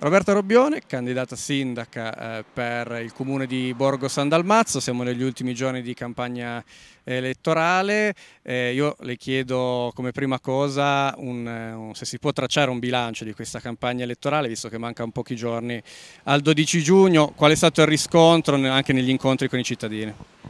Roberta Robbione, candidata sindaca per il comune di Borgo San Dalmazzo. Siamo negli ultimi giorni di campagna elettorale. Io le chiedo come prima cosa se si può tracciare un bilancio di questa campagna elettorale, visto che mancano pochi giorni al 12 giugno. Qual è stato il riscontro anche negli incontri con i cittadini?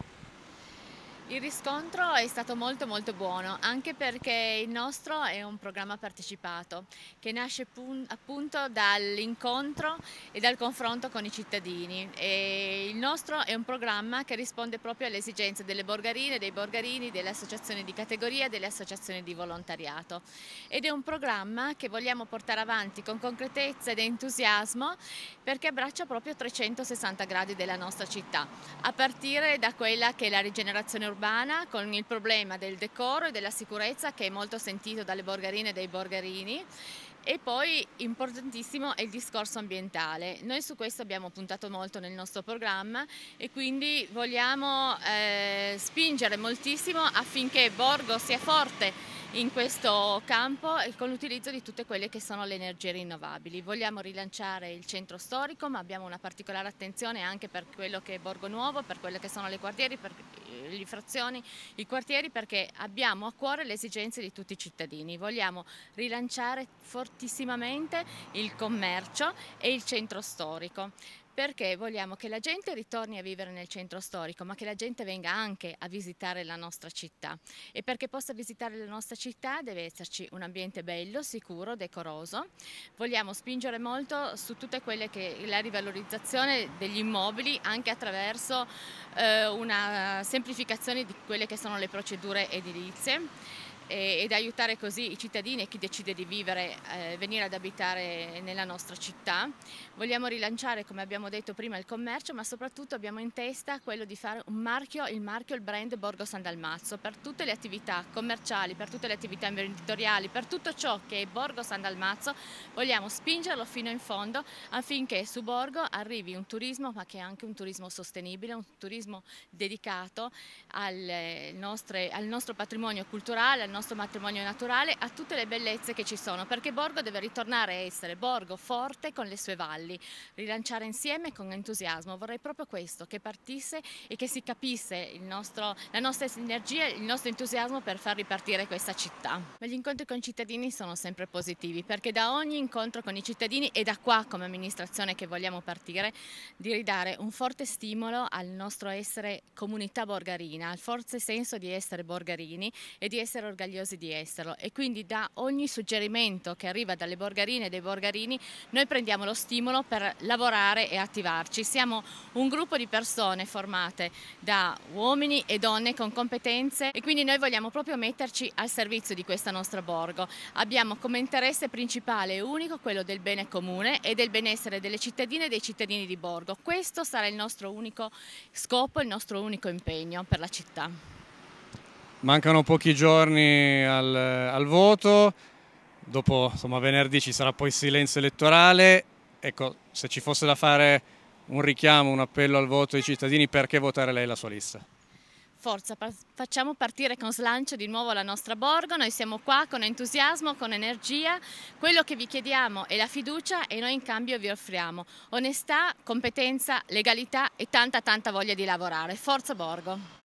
Il riscontro è stato molto buono, anche perché il nostro è un programma partecipato che nasce appunto dall'incontro e dal confronto con i cittadini. E il nostro è un programma che risponde proprio alle esigenze delle borgarine, dei borgarini, delle associazioni di categoria, delle associazioni di volontariato. Ed è un programma che vogliamo portare avanti con concretezza ed entusiasmo, perché abbraccia proprio 360 gradi della nostra città, a partire da quella che è la rigenerazione urbana, con il problema del decoro e della sicurezza, che è molto sentito dalle borgarine e dai borgarini. E poi importantissimo è il discorso ambientale. Noi su questo abbiamo puntato molto nel nostro programma e quindi vogliamo spingere moltissimo affinché Borgo sia forte in questo campo e con l'utilizzo di tutte quelle che sono le energie rinnovabili. Vogliamo rilanciare il centro storico, ma abbiamo una particolare attenzione anche per quello che è Borgo Nuovo, per quelle che sono le quartieri, per le frazioni, i quartieri, perché abbiamo a cuore le esigenze di tutti i cittadini. Vogliamo rilanciare fortissimamente il commercio e il centro storico, perché vogliamo che la gente ritorni a vivere nel centro storico, ma che la gente venga anche a visitare la nostra città. E perché possa visitare la nostra città deve esserci un ambiente bello, sicuro, decoroso. Vogliamo spingere molto su tutte quelle che la rivalorizzazione degli immobili, anche attraverso una semplificazione di quelle che sono le procedure edilizie, ed aiutare così i cittadini e chi decide di venire ad abitare nella nostra città. Vogliamo rilanciare, come abbiamo detto prima, il commercio, ma soprattutto abbiamo in testa quello di fare un marchio, il brand Borgo San Dalmazzo, per tutte le attività commerciali, per tutte le attività imprenditoriali, per tutto ciò che è Borgo San Dalmazzo. Vogliamo spingerlo fino in fondo affinché su Borgo arrivi un turismo, ma che è anche un turismo sostenibile, un turismo dedicato al nostro patrimonio culturale, al nostro patrimonio naturale, a tutte le bellezze che ci sono, perché Borgo deve ritornare a essere Borgo forte con le sue valli, rilanciare insieme con entusiasmo. Vorrei proprio questo, che partisse e che si capisse la nostra energia, il nostro entusiasmo per far ripartire questa città. Ma gli incontri con i cittadini sono sempre positivi, perché da ogni incontro con i cittadini, e da qua come amministrazione che vogliamo partire, di ridare un forte stimolo al nostro essere comunità borgarina, al forte senso di essere borgarini e di essere orgogliosi di esserlo. E quindi da ogni suggerimento che arriva dalle borgarine e dai borgarini noi prendiamo lo stimolo per lavorare e attivarci. Siamo un gruppo di persone formate da uomini e donne con competenze, e quindi noi vogliamo proprio metterci al servizio di questa nostra Borgo. Abbiamo come interesse principale e unico quello del bene comune e del benessere delle cittadine e dei cittadini di Borgo. Questo sarà il nostro unico scopo, il nostro unico impegno per la città. Mancano pochi giorni al voto, dopo insomma, venerdì ci sarà poi il silenzio elettorale. Ecco, se ci fosse da fare un richiamo, un appello al voto ai cittadini, perché votare lei la sua lista? Forza, facciamo partire con slancio di nuovo la nostra Borgo. Noi siamo qua con entusiasmo, con energia. Quello che vi chiediamo è la fiducia e noi in cambio vi offriamo onestà, competenza, legalità e tanta voglia di lavorare. Forza Borgo!